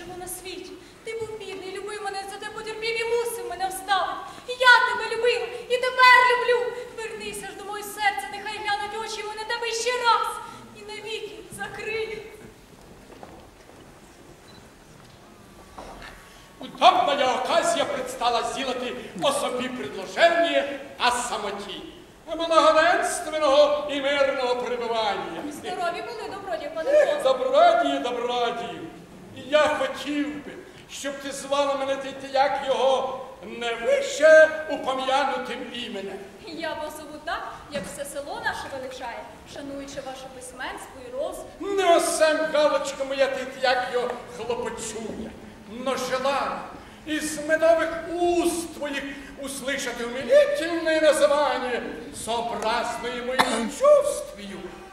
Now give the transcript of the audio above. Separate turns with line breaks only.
живу на світі. Ти був бідний, любив мене, за те потерпів і мусив мене вставити. І я тебе любила, і тепер люблю. Вернися ж до мого серця, нехай глянуть очі мої на тебе ще раз. І навіки закриють.
Удобная оказия предстала сделать о собі предложение о самоті, благоденственного і мирного пребування.
Здорові були, добродію, пане Боже.
Добродію, добродію. І я хотів би, щоб ти звала мене як його не вище упом'янутим іменем.
Я вас зову так, як все село наше величає, шануючи ваше письменство і розум.
Не осем, галочка моя, ти як його хлопочує, но желаю из медовых уст твоих услышать умилительное название, сообразное моему чувствию